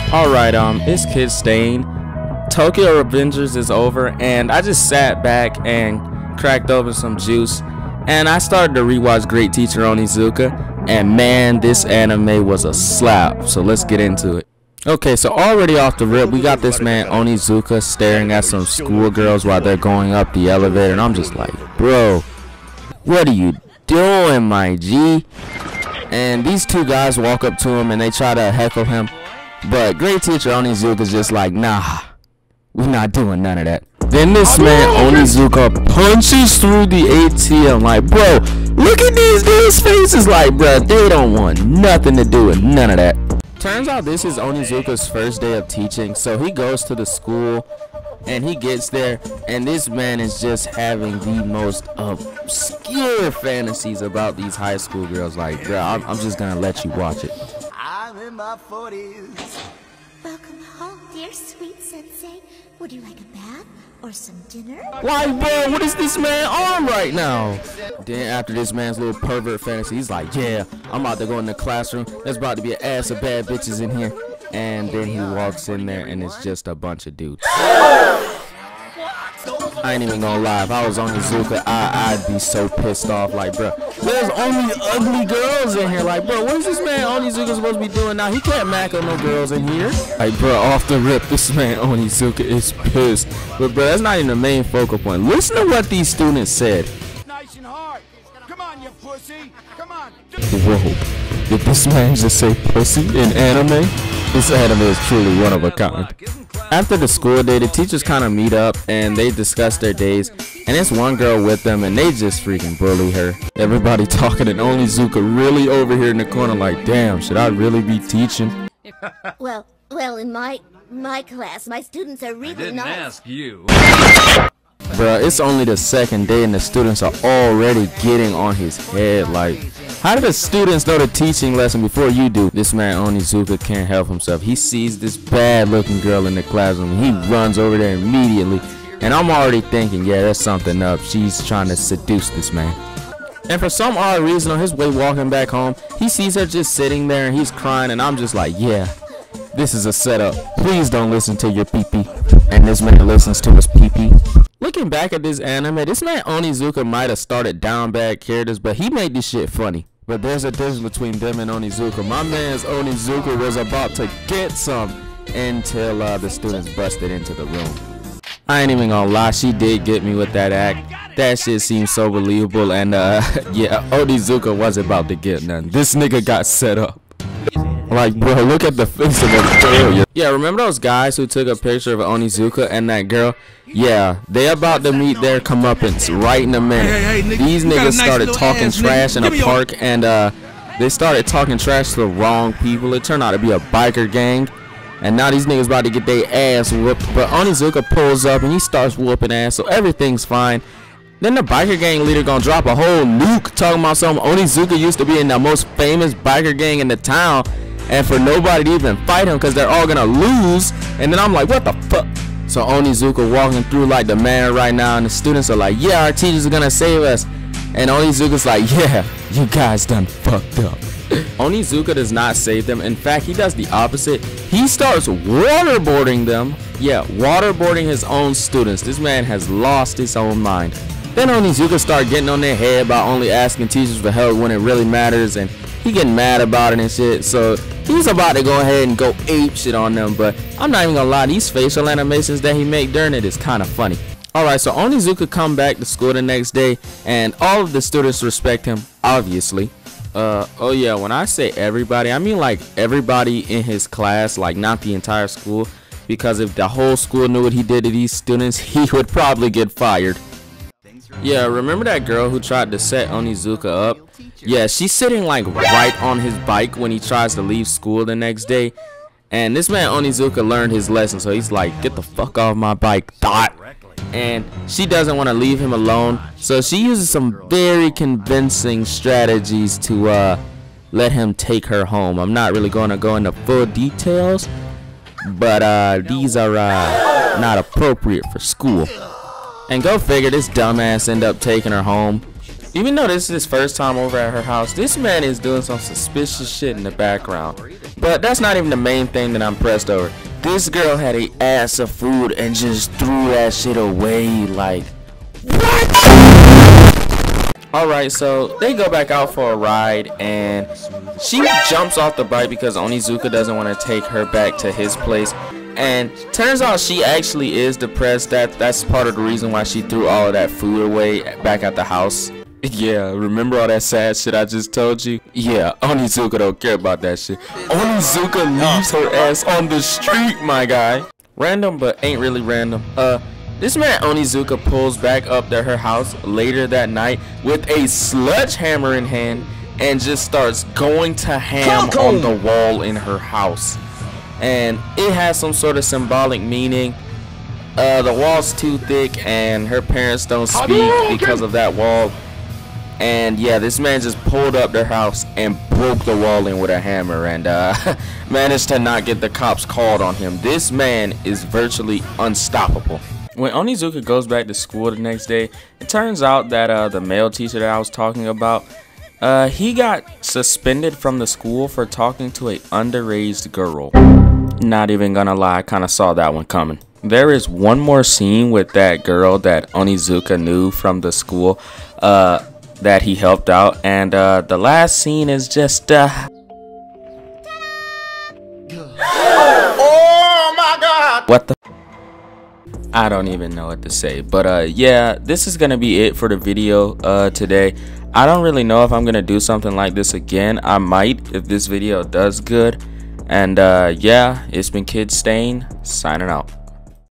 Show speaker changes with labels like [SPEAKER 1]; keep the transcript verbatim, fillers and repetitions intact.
[SPEAKER 1] Alright, um, it's Kid Stain. Tokyo Revengers is over, and I just sat back and cracked open some juice, and I started to rewatch Great Teacher Onizuka, and man, this anime was a slap. So let's get into it. Okay, so already off the rip, we got this man Onizuka staring at some schoolgirls while they're going up the elevator, and I'm just like, bro, what are you doing, my G? And these two guys walk up to him and they try to heckle him, but Great Teacher Onizuka's just like, nah, we're not doing none of that. Then this man Onizuka punches through the A T M like, bro, look at these dudes' faces, like, bro, they don't want nothing to do with none of that. Turns out this is Onizuka's first day of teaching, so he goes to the school and he gets there, and this man is just having the most obscure fantasies about these high school girls. Like, bro, I'm, I'm just gonna let you watch it.
[SPEAKER 2] I'm in my forties.
[SPEAKER 3] Welcome home, dear sweet sensei. Would you like a bath or some dinner?
[SPEAKER 1] Like, bro, what is this man on right now? Then after this man's little pervert fantasy, he's like, yeah, I'm about to go in the classroom. There's about to be an ass of bad bitches in here. And then he walks in there and it's just a bunch of dudes. I ain't even gonna lie, if I was Onizuka, I, I'd be so pissed off. Like, bro, there's only ugly girls in here. Like, bro, what is this man Onizuka supposed to be doing now? He can't mack on no girls in here. Like, bro, off the rip, this man Onizuka is pissed. But, bro, that's not even the main focal point. Listen to what these students said.
[SPEAKER 2] Nice and hard. Come on, you pussy. Come on.
[SPEAKER 1] Whoa, did this man just say pussy in anime? This anime is truly one of a kind. After the school day, the teachers kind of meet up and they discuss their days, and there's one girl with them and they just freaking bully her. Everybody talking and Onizuka really over here in the corner like, damn, should I really be teaching?
[SPEAKER 3] Well, well, in my my class, my students are really
[SPEAKER 4] I didn't
[SPEAKER 3] nice.
[SPEAKER 4] ask you.
[SPEAKER 1] Bruh, it's only the second day and the students are already getting on his head. Like, how do the students know the teaching lesson before you do? This man Onizuka can't help himself. He sees this bad looking girl in the classroom. He runs over there immediately. And I'm already thinking, yeah, there's something up. She's trying to seduce this man. And for some odd reason, on his way walking back home, he sees her just sitting there and he's crying. And I'm just like, yeah, this is a setup. Please don't listen to your pee-pee. And this man listens to his pee-pee. Looking back at this anime, this man Onizuka might have started down bad characters, but he made this shit funny. But there's a difference between them and Onizuka. My man's Onizuka was about to get some until uh, the students busted into the room. I ain't even gonna lie, she did get me with that act. That shit seems so believable, and uh, yeah, Onizuka wasn't about to get none. This nigga got set up. Like, bro, look at the face of the failure. Yeah, remember those guys who took a picture of Onizuka and that girl? Yeah, they about to meet their comeuppance right in a minute.
[SPEAKER 5] Hey, hey, hey,
[SPEAKER 1] These
[SPEAKER 5] nigga,
[SPEAKER 1] niggas
[SPEAKER 5] nice
[SPEAKER 1] started talking
[SPEAKER 5] ass,
[SPEAKER 1] trash
[SPEAKER 5] nigga.
[SPEAKER 1] in
[SPEAKER 5] Give
[SPEAKER 1] a
[SPEAKER 5] me
[SPEAKER 1] park, your... and uh, they started talking trash to the wrong people. It turned out to be a biker gang, and now these niggas about to get their ass whooped. But Onizuka pulls up and he starts whooping ass, so everything's fine. Then the biker gang leader gonna drop a whole nuke talking about something. Onizuka used to be in the most famous biker gang in the town, and for nobody to even fight him because they're all gonna lose. And then I'm like, what the fuck? So Onizuka walking through like the man right now, and the students are like, yeah, our teachers are gonna save us. And Onizuka's like, yeah, you guys done fucked up. Onizuka does not save them. In fact, he does the opposite. He starts waterboarding them. Yeah, waterboarding his own students. This man has lost his own mind. Then Onizuka start getting on their head about only asking teachers for help when it really matters, and he getting mad about it and shit. So he's about to go ahead and go ape shit on them. But I'm not even gonna lie, these facial animations that he make during it is kind of funny. Alright, so Onizuka come back to school the next day, and all of the students respect him, obviously. Uh, oh yeah, when I say everybody, I mean like everybody in his class, like not the entire school. Because if the whole school knew what he did to these students, he would probably get fired. Yeah, remember that girl who tried to set Onizuka up? Yeah, she's sitting like right on his bike when he tries to leave school the next day. And this man Onizuka learned his lesson, so he's like, get the fuck off my bike, dot. And she doesn't want to leave him alone, so she uses some very convincing strategies to uh, let him take her home. I'm not really going to go into full details, but uh, these are uh, not appropriate for school. And go figure, this dumbass end up taking her home. Even though this is his first time over at her house, this man is doing some suspicious shit in the background. But that's not even the main thing that I'm impressed over. This girl had a ass of food and just threw that shit away like, what? Alright, so they go back out for a ride and she jumps off the bike because Onizuka doesn't want to take her back to his place. And turns out she actually is depressed. That that's part of the reason why she threw all of that food away back at the house. Yeah, remember all that sad shit I just told you? Yeah, Onizuka don't care about that shit. Onizuka leaves her ass on the street, my guy. Random, but ain't really random. Uh, this man Onizuka pulls back up to her house later that night with a sledgehammer in hand and just starts going to ham on the wall in her house. And it has some sort of symbolic meaning. Uh, the wall's too thick and her parents don't speak because of that wall. And yeah, this man just pulled up their house and broke the wall in with a hammer and uh, managed to not get the cops called on him. This man is virtually unstoppable. When Onizuka goes back to school the next day, it turns out that uh, the male teacher that I was talking about, uh, he got suspended from the school for talking to a underage girl. Not even gonna lie, I kind of saw that one coming. There is one more scene with that girl that Onizuka knew from the school uh, that he helped out, and uh, the last scene is just uh oh my god, what the I don't even know what to say. But uh yeah, this is gonna be it for the video uh today. I don't really know if I'm gonna do something like this again. I might if this video does good. And uh yeah, it's been Kid Stain signing out.